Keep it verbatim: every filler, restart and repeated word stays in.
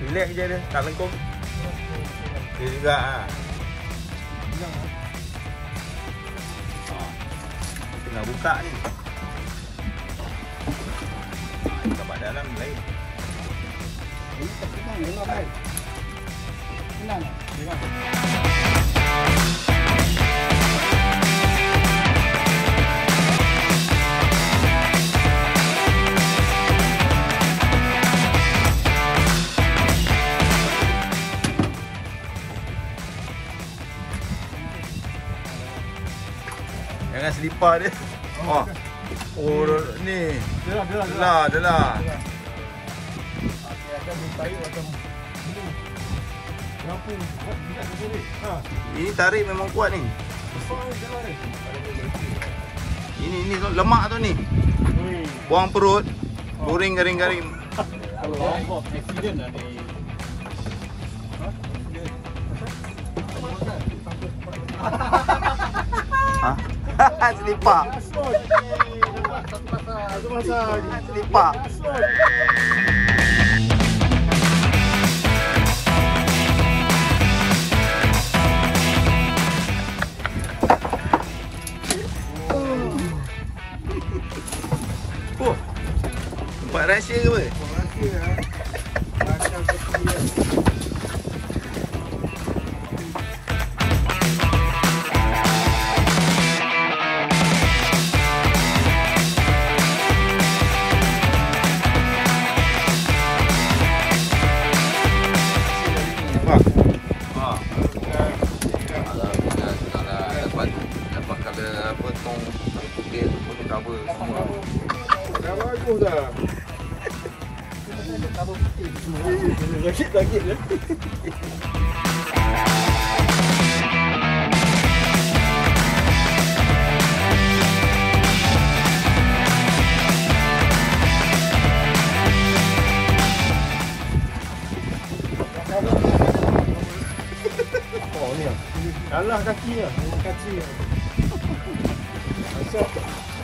Relax je dia, tak lengkung. Dia juga ah. Tengah buka ni. Tempat dalam lain. Ini tak senang, memang baik. Senang tak? Senang. Jangan selipar dia. Oh. Oh, ni. Delah, delah, Delah, delah. Okey, ada baik macam ni. Kenapa? Buat tidak boleh. Ha. Ini tarik memang kuat ni. Besar ni delah ni. Ini ni lemak tu ni. Buang perut. Boring garing-garing. Kalau orang accident lah ni. Ha? Selipar. Satu masa Selipar. Oh. Tempat rahsia ke apa? rahsia ah. Macam seperti dah bagus dah. Cover putih semua. Sakit-sakit je. Oh ni ah. Kalah kaki ah. Kaci ah. Masuk.